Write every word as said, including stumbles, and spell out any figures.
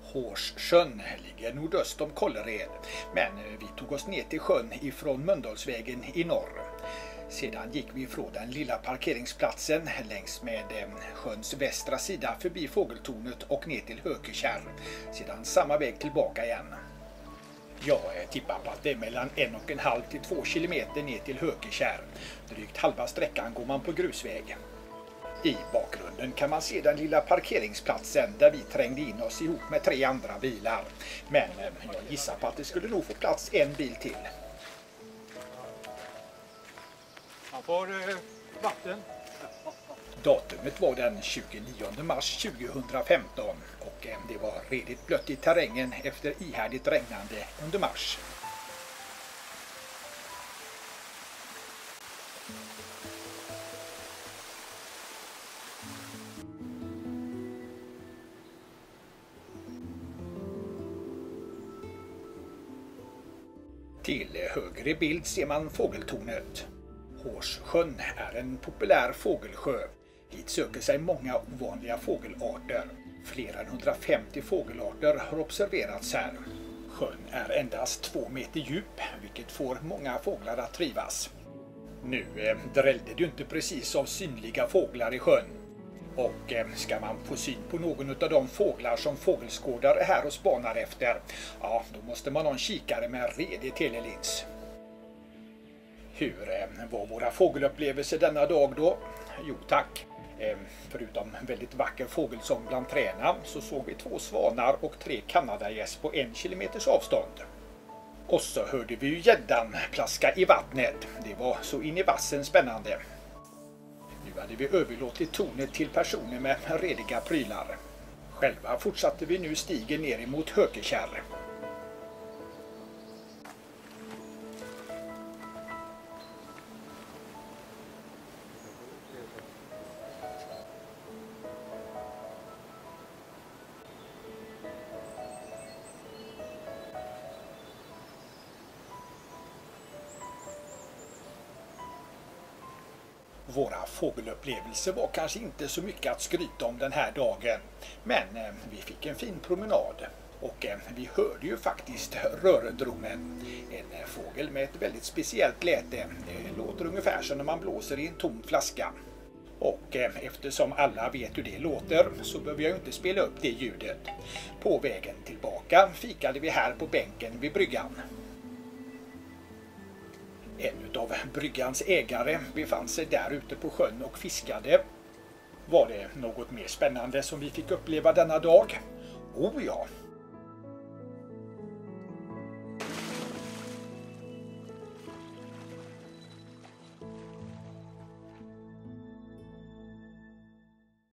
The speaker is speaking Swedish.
Hårssjön ligger nordöst om Kållered, men vi tog oss ner till sjön ifrån Mölndalsvägen i norr. Sedan gick vi från den lilla parkeringsplatsen längs med sjöns västra sida förbi Fågeltornet och ner till Hökekärr. Sedan samma väg tillbaka igen. Jag tippar på att det är mellan en och en halv till två kilometer ner till Hökekärr. Drygt halva sträckan går man på grusväg. I bakgrunden kan man se den lilla parkeringsplatsen där vi trängde in oss ihop med tre andra bilar. Men jag gissar på att det skulle nog få plats en bil till. Man får eh, vatten. Datumet var den tjugonionde mars tjugohundrafemton och det var redigt blött i terrängen efter ihärdigt regnande under mars. Till höger i bild ser man Fågeltornet. Hårssjön är en populär fågelsjö. Hit söker sig många ovanliga fågelarter. Fler än hundrafemtio fågelarter har observerats här. Sjön är endast två meter djup, vilket får många fåglar att trivas. Nu eh, drällde det ju inte precis av synliga fåglar i sjön. Och eh, ska man få syn på någon av de fåglar som fågelskådare är här och spanar efter, ja, då måste man ha en kikare med en redig telelins. Hur eh, var våra fågelupplevelser denna dag då? Jo tack. Eh, förutom väldigt vacker fågelsång bland träna så såg vi två svanar och tre kanadagäss på en kilometers avstånd. Och så hörde vi ju gäddan plaska i vattnet. Det var så in i vassen spännande. Nu hade vi överlåtit tornet till personer med rediga prylar. Själva fortsatte vi nu stigen ner emot Hökekärr. Våra fågelupplevelser var kanske inte så mycket att skryta om den här dagen, men eh, vi fick en fin promenad och eh, vi hörde ju faktiskt rördromen, en eh, fågel med ett väldigt speciellt läte. Det låter ungefär som när man blåser i en tom flaska. Och eh, eftersom alla vet hur det låter så behöver jag inte spela upp det ljudet. På vägen tillbaka fikade vi här på bänken vid bryggan. En av bryggans ägare befann sig där ute på sjön och fiskade. Var det något mer spännande som vi fick uppleva denna dag? Oh ja,